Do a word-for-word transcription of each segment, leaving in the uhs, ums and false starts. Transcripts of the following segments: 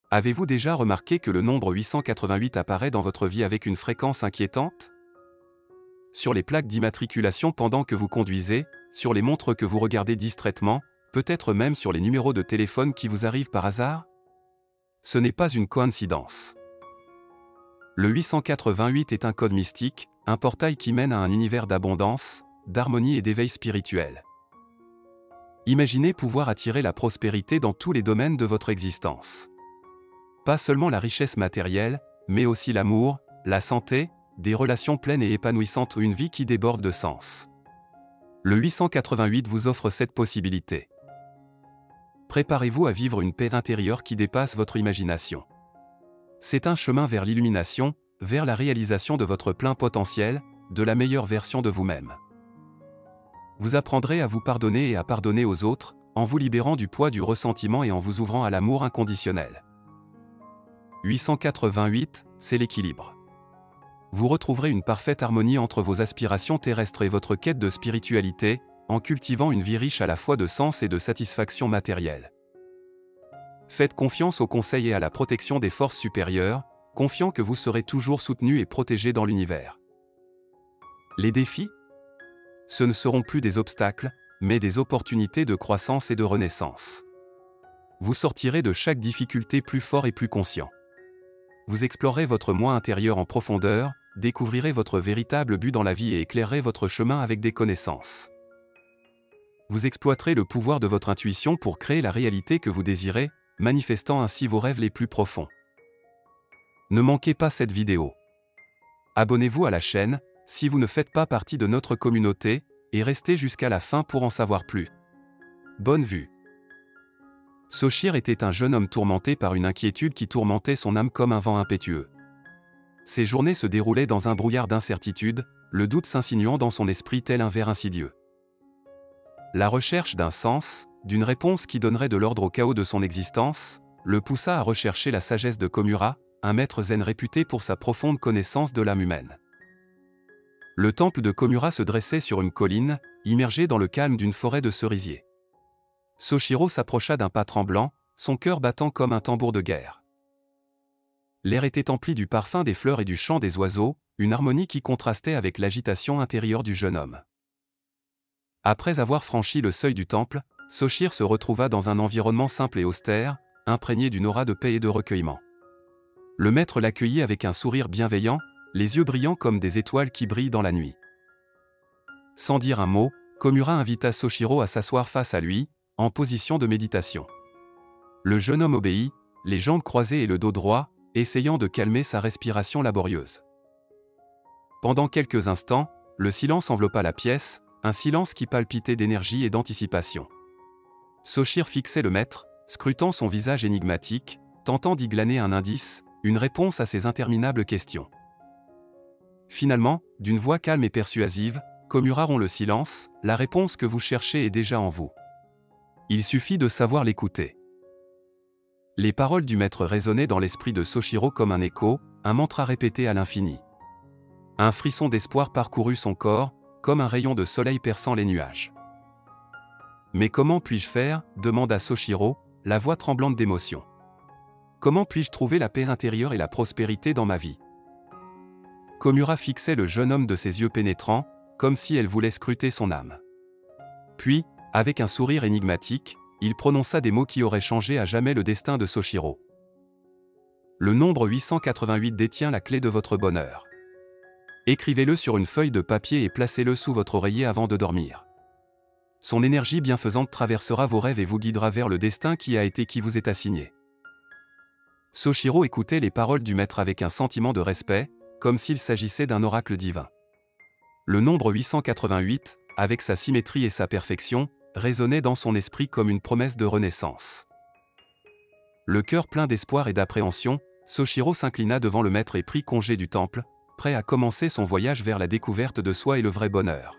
Avez-vous déjà remarqué que le nombre huit cent quatre-vingt-huit apparaît dans votre vie avec une fréquence inquiétante? Sur les plaques d'immatriculation pendant que vous conduisez, sur les montres que vous regardez distraitement, peut-être même sur les numéros de téléphone qui vous arrivent par hasard? Ce n'est pas une coïncidence. Le huit cent quatre-vingt-huit est un code mystique, un portail qui mène à un univers d'abondance, d'harmonie et d'éveil spirituel. Imaginez pouvoir attirer la prospérité dans tous les domaines de votre existence. Pas seulement la richesse matérielle, mais aussi l'amour, la santé, des relations pleines et épanouissantes ou une vie qui déborde de sens. Le huit cent quatre-vingt-huit vous offre cette possibilité. Préparez-vous à vivre une paix intérieure qui dépasse votre imagination. C'est un chemin vers l'illumination, vers la réalisation de votre plein potentiel, de la meilleure version de vous-même. Vous apprendrez à vous pardonner et à pardonner aux autres, en vous libérant du poids du ressentiment et en vous ouvrant à l'amour inconditionnel. huit cent quatre-vingt-huit, c'est l'équilibre. Vous retrouverez une parfaite harmonie entre vos aspirations terrestres et votre quête de spiritualité, en cultivant une vie riche à la fois de sens et de satisfaction matérielle. Faites confiance aux conseils et à la protection des forces supérieures, confiant que vous serez toujours soutenu et protégé dans l'univers. Les défis? Ce ne seront plus des obstacles, mais des opportunités de croissance et de renaissance. Vous sortirez de chaque difficulté plus fort et plus conscient. Vous explorerez votre moi intérieur en profondeur, découvrirez votre véritable but dans la vie et éclairerez votre chemin avec des connaissances. Vous exploiterez le pouvoir de votre intuition pour créer la réalité que vous désirez, manifestant ainsi vos rêves les plus profonds. Ne manquez pas cette vidéo. Abonnez-vous à la chaîne, si vous ne faites pas partie de notre communauté, et restez jusqu'à la fin pour en savoir plus. Bonne vue. Soshir était un jeune homme tourmenté par une inquiétude qui tourmentait son âme comme un vent impétueux. Ses journées se déroulaient dans un brouillard d'incertitude, le doute s'insinuant dans son esprit tel un ver insidieux. La recherche d'un sens, d'une réponse qui donnerait de l'ordre au chaos de son existence, le poussa à rechercher la sagesse de Komura, un maître zen réputé pour sa profonde connaissance de l'âme humaine. Le temple de Komura se dressait sur une colline, immergé dans le calme d'une forêt de cerisiers. Soshiro s'approcha d'un pas tremblant, son cœur battant comme un tambour de guerre. L'air était empli du parfum des fleurs et du chant des oiseaux, une harmonie qui contrastait avec l'agitation intérieure du jeune homme. Après avoir franchi le seuil du temple, Soshir se retrouva dans un environnement simple et austère, imprégné d'une aura de paix et de recueillement. Le maître l'accueillit avec un sourire bienveillant, les yeux brillants comme des étoiles qui brillent dans la nuit. Sans dire un mot, Komura invita Soshiro à s'asseoir face à lui, en position de méditation. Le jeune homme obéit, les jambes croisées et le dos droit, essayant de calmer sa respiration laborieuse. Pendant quelques instants, le silence enveloppa la pièce, un silence qui palpitait d'énergie et d'anticipation. Soshir fixait le maître, scrutant son visage énigmatique, tentant d'y glaner un indice, une réponse à ses interminables questions. Finalement, d'une voix calme et persuasive, Komura rompt le silence, la réponse que vous cherchez est déjà en vous. Il suffit de savoir l'écouter. Les paroles du maître résonnaient dans l'esprit de Soshiro comme un écho, un mantra répété à l'infini. Un frisson d'espoir parcourut son corps, comme un rayon de soleil perçant les nuages. « Mais comment puis-je faire » demanda Soshiro, la voix tremblante d'émotion. « Comment puis-je trouver la paix intérieure et la prospérité dans ma vie ?» Komura fixait le jeune homme de ses yeux pénétrants, comme si elle voulait scruter son âme. Puis, avec un sourire énigmatique, il prononça des mots qui auraient changé à jamais le destin de Soshiro. Le nombre huit cent quatre-vingt-huit détient la clé de votre bonheur. Écrivez-le sur une feuille de papier et placez-le sous votre oreiller avant de dormir. Son énergie bienfaisante traversera vos rêves et vous guidera vers le destin qui a été qui vous est assigné. Soshiro écoutait les paroles du maître avec un sentiment de respect, comme s'il s'agissait d'un oracle divin. Le nombre huit cent quatre-vingt-huit, avec sa symétrie et sa perfection, résonnait dans son esprit comme une promesse de renaissance. Le cœur plein d'espoir et d'appréhension, Soshiro s'inclina devant le maître et prit congé du temple, prêt à commencer son voyage vers la découverte de soi et le vrai bonheur.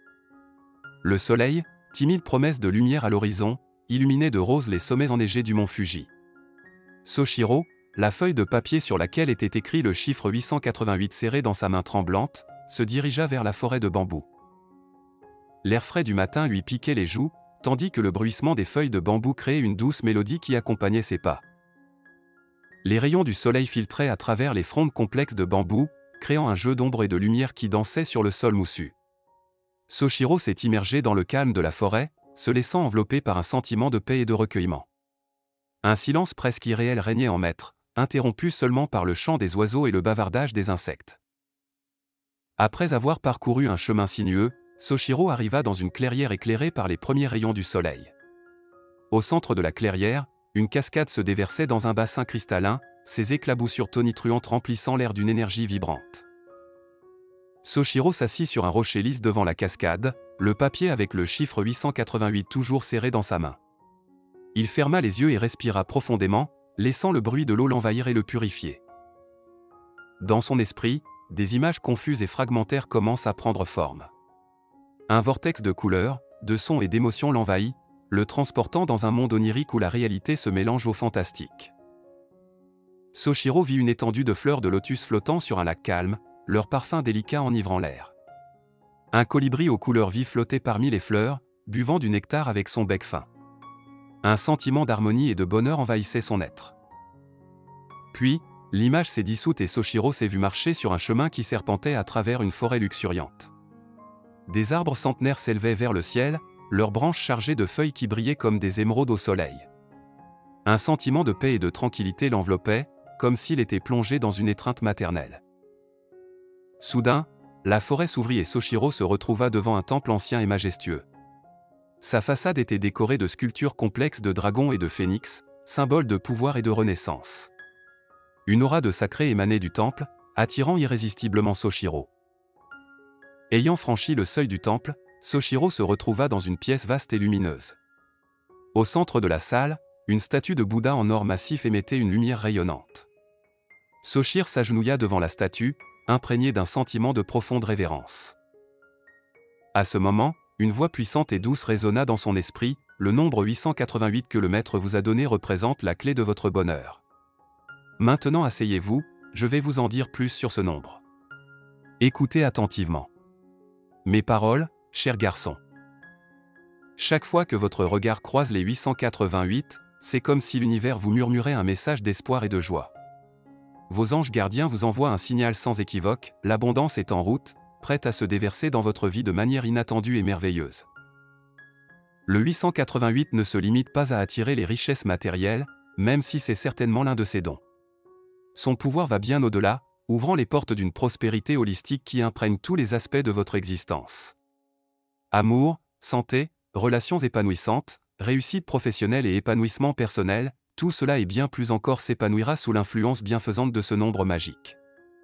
Le soleil, timide promesse de lumière à l'horizon, illuminait de rose les sommets enneigés du mont Fuji. Soshiro, la feuille de papier sur laquelle était écrit le chiffre huit cent quatre-vingt-huit serré dans sa main tremblante, se dirigea vers la forêt de bambou. L'air frais du matin lui piquait les joues, tandis que le bruissement des feuilles de bambou créait une douce mélodie qui accompagnait ses pas. Les rayons du soleil filtraient à travers les frondes complexes de bambou, créant un jeu d'ombre et de lumière qui dansait sur le sol moussu. Soshiro s'est immergé dans le calme de la forêt, se laissant envelopper par un sentiment de paix et de recueillement. Un silence presque irréel régnait en maître, interrompu seulement par le chant des oiseaux et le bavardage des insectes. Après avoir parcouru un chemin sinueux, Soshiro arriva dans une clairière éclairée par les premiers rayons du soleil. Au centre de la clairière, une cascade se déversait dans un bassin cristallin, ses éclaboussures tonitruantes remplissant l'air d'une énergie vibrante. Soshiro s'assit sur un rocher lisse devant la cascade, le papier avec le chiffre huit cent quatre-vingt-huit toujours serré dans sa main. Il ferma les yeux et respira profondément, laissant le bruit de l'eau l'envahir et le purifier. Dans son esprit, des images confuses et fragmentaires commencent à prendre forme. Un vortex de couleurs, de sons et d'émotions l'envahit, le transportant dans un monde onirique où la réalité se mélange au fantastique. Soshiro vit une étendue de fleurs de lotus flottant sur un lac calme, leur parfum délicat enivrant l'air. Un colibri aux couleurs vives flottait parmi les fleurs, buvant du nectar avec son bec fin. Un sentiment d'harmonie et de bonheur envahissait son être. Puis, l'image s'est dissoute et Soshiro s'est vu marcher sur un chemin qui serpentait à travers une forêt luxuriante. Des arbres centenaires s'élevaient vers le ciel, leurs branches chargées de feuilles qui brillaient comme des émeraudes au soleil. Un sentiment de paix et de tranquillité l'enveloppait, comme s'il était plongé dans une étreinte maternelle. Soudain, la forêt s'ouvrit et Soshiro se retrouva devant un temple ancien et majestueux. Sa façade était décorée de sculptures complexes de dragons et de phénix, symboles de pouvoir et de renaissance. Une aura de sacré émanait du temple, attirant irrésistiblement Soshiro. Ayant franchi le seuil du temple, Soshiro se retrouva dans une pièce vaste et lumineuse. Au centre de la salle, une statue de Bouddha en or massif émettait une lumière rayonnante. Soshiro s'agenouilla devant la statue, imprégné d'un sentiment de profonde révérence. À ce moment, une voix puissante et douce résonna dans son esprit, le nombre huit cent quatre-vingt-huit que le Maître vous a donné représente la clé de votre bonheur. Maintenant asseyez-vous, je vais vous en dire plus sur ce nombre. Écoutez attentivement. Mes paroles, cher garçon. Chaque fois que votre regard croise les huit cent quatre-vingt-huit, c'est comme si l'univers vous murmurait un message d'espoir et de joie. Vos anges gardiens vous envoient un signal sans équivoque, l'abondance est en route, prête à se déverser dans votre vie de manière inattendue et merveilleuse. Le huit cent quatre-vingt-huit ne se limite pas à attirer les richesses matérielles, même si c'est certainement l'un de ses dons. Son pouvoir va bien au-delà, ouvrant les portes d'une prospérité holistique qui imprègne tous les aspects de votre existence. Amour, santé, relations épanouissantes, réussite professionnelle et épanouissement personnel, tout cela et bien plus encore s'épanouira sous l'influence bienfaisante de ce nombre magique.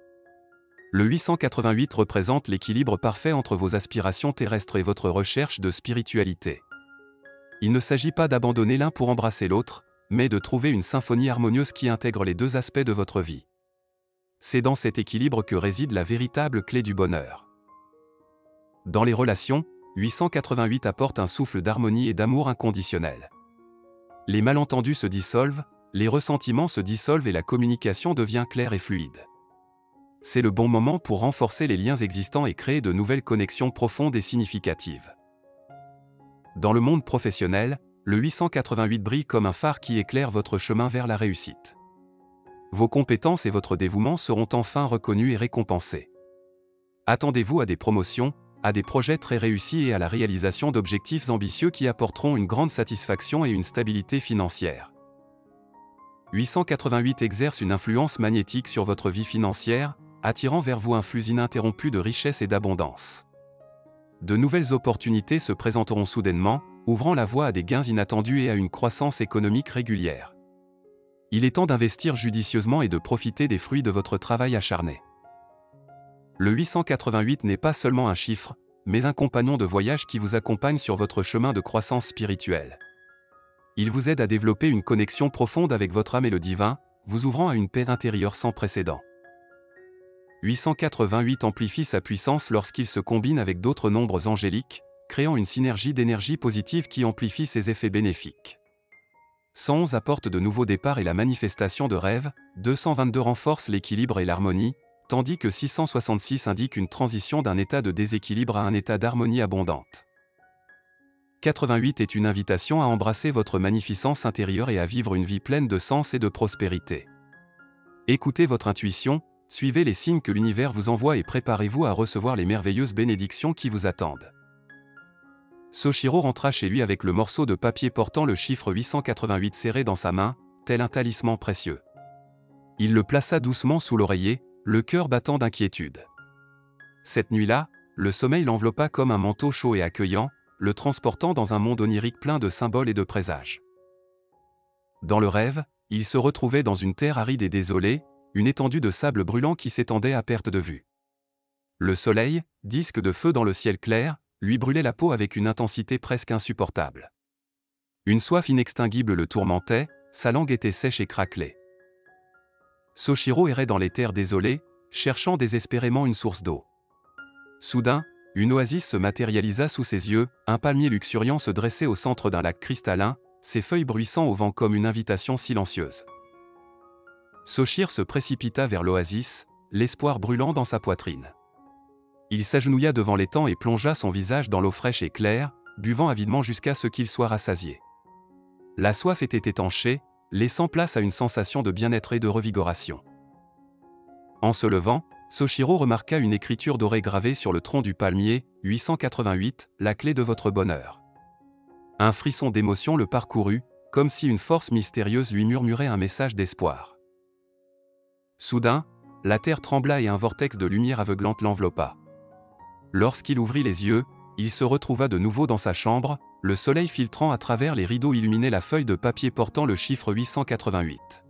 Le huit cent quatre-vingt-huit représente l'équilibre parfait entre vos aspirations terrestres et votre recherche de spiritualité. Il ne s'agit pas d'abandonner l'un pour embrasser l'autre, mais de trouver une symphonie harmonieuse qui intègre les deux aspects de votre vie. C'est dans cet équilibre que réside la véritable clé du bonheur. Dans les relations, huit cent quatre-vingt-huit apporte un souffle d'harmonie et d'amour inconditionnel. Les malentendus se dissolvent, les ressentiments se dissolvent et la communication devient claire et fluide. C'est le bon moment pour renforcer les liens existants et créer de nouvelles connexions profondes et significatives. Dans le monde professionnel, le huit cent quatre-vingt-huit brille comme un phare qui éclaire votre chemin vers la réussite. Vos compétences et votre dévouement seront enfin reconnus et récompensés. Attendez-vous à des promotions, à des projets très réussis et à la réalisation d'objectifs ambitieux qui apporteront une grande satisfaction et une stabilité financière. huit cent quatre-vingt-huit exerce une influence magnétique sur votre vie financière, attirant vers vous un flux ininterrompu de richesse et d'abondance. De nouvelles opportunités se présenteront soudainement, ouvrant la voie à des gains inattendus et à une croissance économique régulière. Il est temps d'investir judicieusement et de profiter des fruits de votre travail acharné. Le huit cent quatre-vingt-huit n'est pas seulement un chiffre, mais un compagnon de voyage qui vous accompagne sur votre chemin de croissance spirituelle. Il vous aide à développer une connexion profonde avec votre âme et le divin, vous ouvrant à une paix intérieure sans précédent. huit cent quatre-vingt-huit amplifie sa puissance lorsqu'il se combine avec d'autres nombres angéliques, créant une synergie d'énergie positive qui amplifie ses effets bénéfiques. cent onze apporte de nouveaux départs et la manifestation de rêves, deux cent vingt-deux renforce l'équilibre et l'harmonie, tandis que six cent soixante-six indique une transition d'un état de déséquilibre à un état d'harmonie abondante. quatre-vingt-huit est une invitation à embrasser votre magnificence intérieure et à vivre une vie pleine de sens et de prospérité. Écoutez votre intuition, suivez les signes que l'univers vous envoie et préparez-vous à recevoir les merveilleuses bénédictions qui vous attendent. Soshiro rentra chez lui avec le morceau de papier portant le chiffre huit cent quatre-vingt-huit serré dans sa main, tel un talisman précieux. Il le plaça doucement sous l'oreiller, le cœur battant d'inquiétude. Cette nuit-là, le sommeil l'enveloppa comme un manteau chaud et accueillant, le transportant dans un monde onirique plein de symboles et de présages. Dans le rêve, il se retrouvait dans une terre aride et désolée, une étendue de sable brûlant qui s'étendait à perte de vue. Le soleil, disque de feu dans le ciel clair, lui brûlait la peau avec une intensité presque insupportable. Une soif inextinguible le tourmentait, sa langue était sèche et craquelée. Soshiro errait dans les terres désolées, cherchant désespérément une source d'eau. Soudain, une oasis se matérialisa sous ses yeux, un palmier luxuriant se dressait au centre d'un lac cristallin, ses feuilles bruissant au vent comme une invitation silencieuse. Soshiro se précipita vers l'oasis, l'espoir brûlant dans sa poitrine. Il s'agenouilla devant l'étang et plongea son visage dans l'eau fraîche et claire, buvant avidement jusqu'à ce qu'il soit rassasié. La soif était étanchée, laissant place à une sensation de bien-être et de revigoration. En se levant, Soshiro remarqua une écriture dorée gravée sur le tronc du palmier, huit cent quatre-vingt-huit, la clé de votre bonheur. Un frisson d'émotion le parcourut, comme si une force mystérieuse lui murmurait un message d'espoir. Soudain, la terre trembla et un vortex de lumière aveuglante l'enveloppa. Lorsqu'il ouvrit les yeux, il se retrouva de nouveau dans sa chambre, le soleil filtrant à travers les rideaux illuminait la feuille de papier portant le chiffre huit cent quatre-vingt-huit.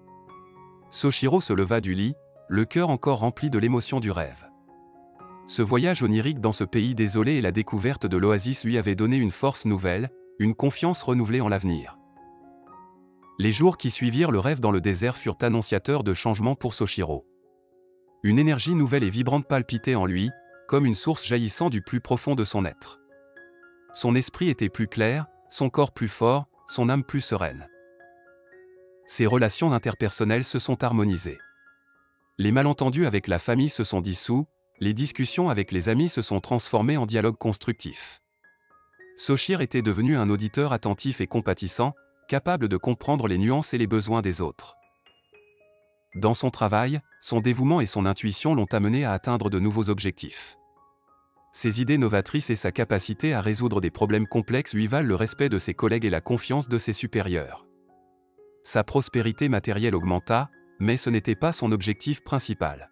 Soshiro se leva du lit, le cœur encore rempli de l'émotion du rêve. Ce voyage onirique dans ce pays désolé et la découverte de l'oasis lui avaient donné une force nouvelle, une confiance renouvelée en l'avenir. Les jours qui suivirent le rêve dans le désert furent annonciateurs de changements pour Soshiro. Une énergie nouvelle et vibrante palpitait en lui, comme une source jaillissant du plus profond de son être. Son esprit était plus clair, son corps plus fort, son âme plus sereine. Ses relations interpersonnelles se sont harmonisées. Les malentendus avec la famille se sont dissous, les discussions avec les amis se sont transformées en dialogue constructif. Soshiro était devenu un auditeur attentif et compatissant, capable de comprendre les nuances et les besoins des autres. Dans son travail, son dévouement et son intuition l'ont amené à atteindre de nouveaux objectifs. Ses idées novatrices et sa capacité à résoudre des problèmes complexes lui valent le respect de ses collègues et la confiance de ses supérieurs. Sa prospérité matérielle augmenta, mais ce n'était pas son objectif principal.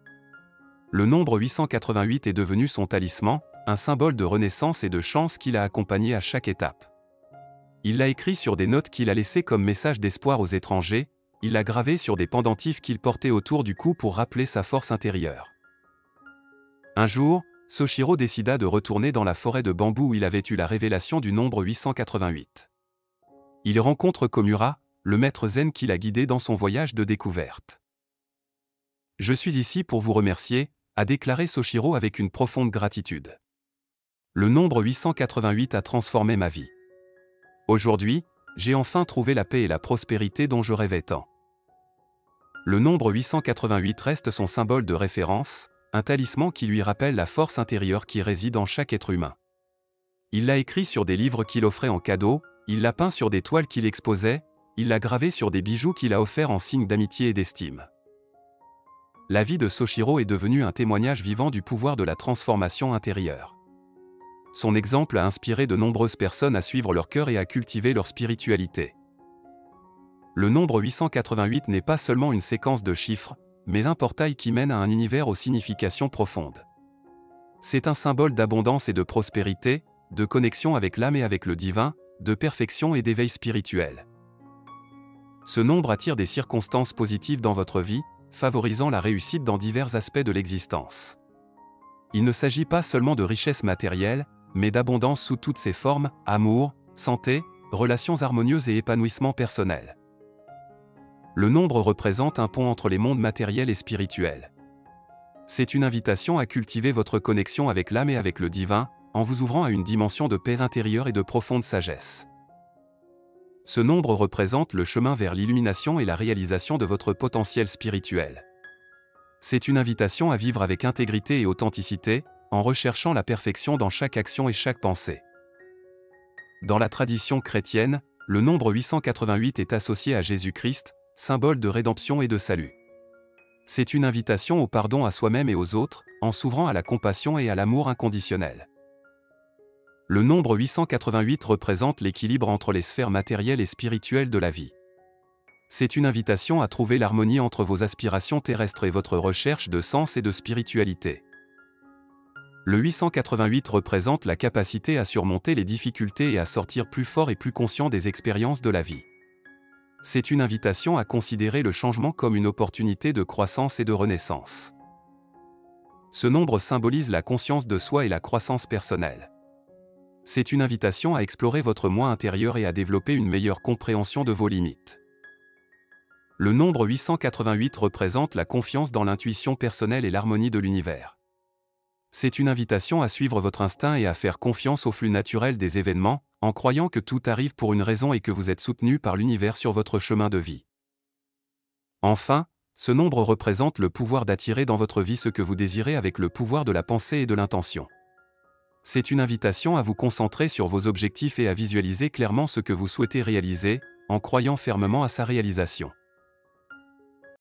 Le nombre huit cent quatre-vingt-huit est devenu son talisman, un symbole de renaissance et de chance qui l'a accompagné à chaque étape. Il l'a écrit sur des notes qu'il a laissées comme message d'espoir aux étrangers, il l'a gravé sur des pendentifs qu'il portait autour du cou pour rappeler sa force intérieure. Un jour, Soshiro décida de retourner dans la forêt de bambou où il avait eu la révélation du nombre huit cent quatre-vingt-huit. Il rencontre Komura, le maître zen qui l'a guidé dans son voyage de découverte. « Je suis ici pour vous remercier », a déclaré Soshiro avec une profonde gratitude. Le nombre huit cent quatre-vingt-huit a transformé ma vie. Aujourd'hui, j'ai enfin trouvé la paix et la prospérité dont je rêvais tant. Le nombre huit cent quatre-vingt-huit reste son symbole de référence, un talisman qui lui rappelle la force intérieure qui réside en chaque être humain. Il l'a écrit sur des livres qu'il offrait en cadeau, il l'a peint sur des toiles qu'il exposait, il l'a gravé sur des bijoux qu'il a offerts en signe d'amitié et d'estime. La vie de Soshiro est devenue un témoignage vivant du pouvoir de la transformation intérieure. Son exemple a inspiré de nombreuses personnes à suivre leur cœur et à cultiver leur spiritualité. Le nombre huit cent quatre-vingt-huit n'est pas seulement une séquence de chiffres, mais un portail qui mène à un univers aux significations profondes. C'est un symbole d'abondance et de prospérité, de connexion avec l'âme et avec le divin, de perfection et d'éveil spirituel. Ce nombre attire des circonstances positives dans votre vie, favorisant la réussite dans divers aspects de l'existence. Il ne s'agit pas seulement de richesse matérielle, mais d'abondance sous toutes ses formes, amour, santé, relations harmonieuses et épanouissement personnel. Le nombre représente un pont entre les mondes matériels et spirituels. C'est une invitation à cultiver votre connexion avec l'âme et avec le divin, en vous ouvrant à une dimension de paix intérieure et de profonde sagesse. Ce nombre représente le chemin vers l'illumination et la réalisation de votre potentiel spirituel. C'est une invitation à vivre avec intégrité et authenticité, en recherchant la perfection dans chaque action et chaque pensée. Dans la tradition chrétienne, le nombre huit cent quatre-vingt-huit est associé à Jésus-Christ, symbole de rédemption et de salut. C'est une invitation au pardon à soi-même et aux autres, en s'ouvrant à la compassion et à l'amour inconditionnel. Le nombre huit cent quatre-vingt-huit représente l'équilibre entre les sphères matérielles et spirituelles de la vie. C'est une invitation à trouver l'harmonie entre vos aspirations terrestres et votre recherche de sens et de spiritualité. Le huit cent quatre-vingt-huit représente la capacité à surmonter les difficultés et à sortir plus fort et plus conscient des expériences de la vie. C'est une invitation à considérer le changement comme une opportunité de croissance et de renaissance. Ce nombre symbolise la conscience de soi et la croissance personnelle. C'est une invitation à explorer votre moi intérieur et à développer une meilleure compréhension de vos limites. Le nombre huit cent quatre-vingt-huit représente la confiance dans l'intuition personnelle et l'harmonie de l'univers. C'est une invitation à suivre votre instinct et à faire confiance au flux naturel des événements, en croyant que tout arrive pour une raison et que vous êtes soutenu par l'univers sur votre chemin de vie. Enfin, ce nombre représente le pouvoir d'attirer dans votre vie ce que vous désirez avec le pouvoir de la pensée et de l'intention. C'est une invitation à vous concentrer sur vos objectifs et à visualiser clairement ce que vous souhaitez réaliser, en croyant fermement à sa réalisation.